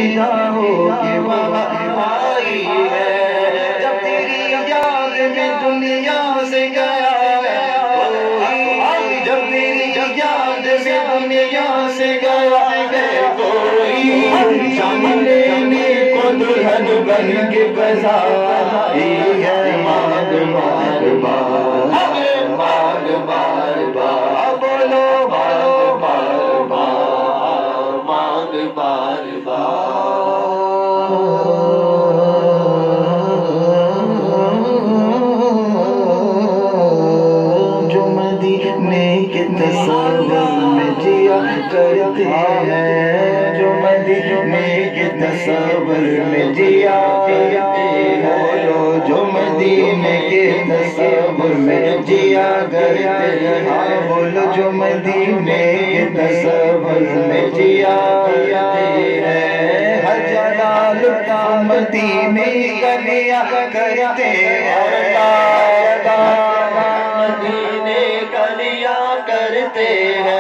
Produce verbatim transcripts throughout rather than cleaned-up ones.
نگاہوں کی بہار آئی ہے، جب تیری یاد میں دنیا سے گیا کوئی، جب تیری یاد میں دنیا سے گیا ہے کوئی، جان لینے کو دلہن بن کے بذائی ہے، مانگ بار بار مانگ بار بار، بولو بولو بار بار مانگ بار بار، جو مدینے کے تصور میں جیا کرتے ہیں، جو مدینے کے تصور میں جیا کرتے ہیں، جو مدینے کے تصور میں جیا کرتے ہیں، بولو جو مدینے کے تصور میں جیا کرتے ہیں، ہر جلال کا مدینے کا لیا کرتے ہیں، مدینے کا لیا کرتے ہیں،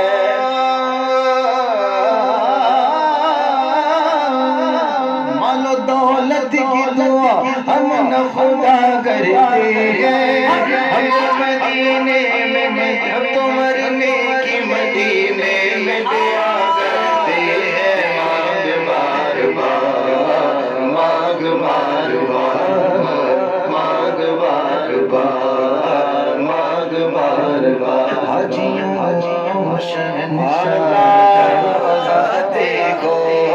مال و دولت کی دعا ہم نہ خدا کرتے ہیں، ہم مدینے میں تو مرنے کی مدینے میں دعا کرتے ہیں، مانگ بار بار مانگ بار بار مانگ بار بار مانگ بار بار، حاجیوں حاجیوں شہنشاہ دیکھو،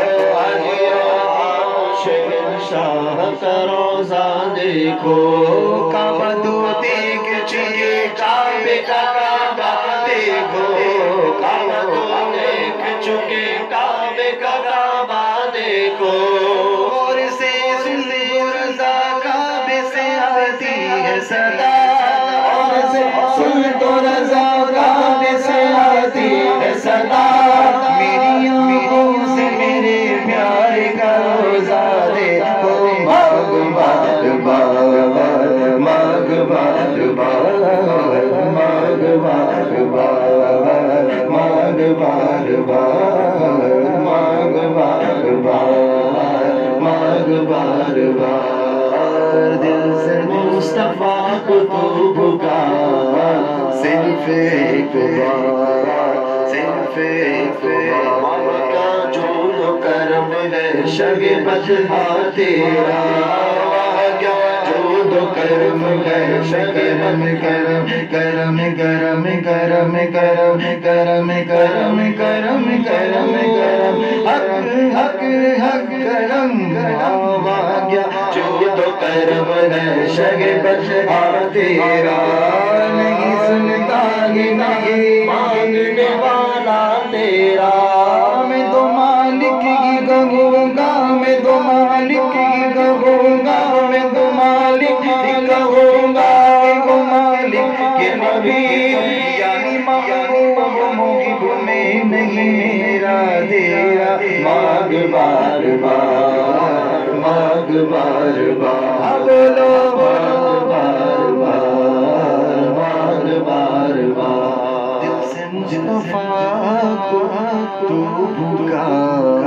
شہنشاہ کا روضہ دیکھو، کعبہ تو دیکھ چکے کعبے کا کعبہ دیکھو، کعبہ تو دیکھ چکے کعبے کا کعبہ دیکھو، اور سے سن رضا کعبے سے آتی ہے صدا، اور سے سن تو رضا کعبے سے آتی ہے صدا، میری آنکھوں سے میرے پیارے کا روضہ دیکھو، مانگ بار بار مانگ بار بار مانگ بار بار مانگ بار بار مانگ بار بار مانگ بار بار، دل سے مصطفیٰ کو تو پکار، صرف ایک بار صرف ایک بار، کا جود و کرم ہے شگ بدھا تیرا، جود و کرم ہے شگ ہم کرم کرم کرم کرم کرم کرم کرم کرم کرم کرم حق حق حق کرم آواگیا، جود و کرم ہے شگ بدھا تیرا، نہیں سنتا ہی نہیں مانگنے والا تیرا، میں تو مالک کی کہوں گا، میں تو مالک کی کہوں گا، میں تو مالک کی کہوں گا، وہ مالک کے نبی یعنی محبوب محب میں نہیں میرا تیرا، مانگ بار بار مانگ بار بار، بولو مانگ بار بار مانگ بار بار، دل سے مصطفیٰ کو تو پکار،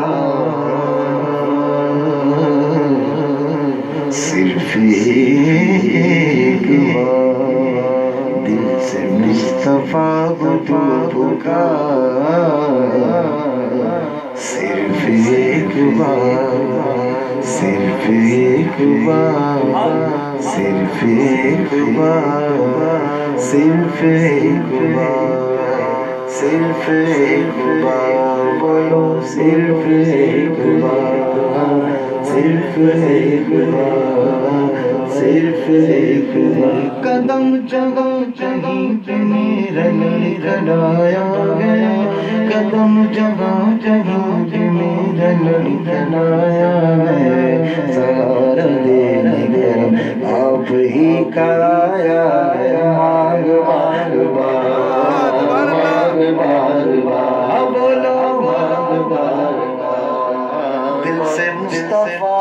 صرف ایک بار، دل سے مصطفیٰ کو تو پکار، صرف ایک بار صرف ایک بار صرف ایک بار صرف ایک بار صرف ایک بار، بولو صرف ایک بار صرف ایک بار صرف ایک بار، قدم جگہ کہیں پہ میرا لڑکھڑایا ہے، قدم جگہ جگہ پہ میرا لڑکھڑایا ہے، سہارا دینے کرم آپ ہی کا آیا ہے، مانگ بار بار مانگ بار بار، بولو مانگ بار بار، دل سے مصطفیٰ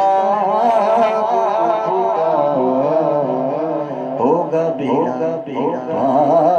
ہوگا بیڑا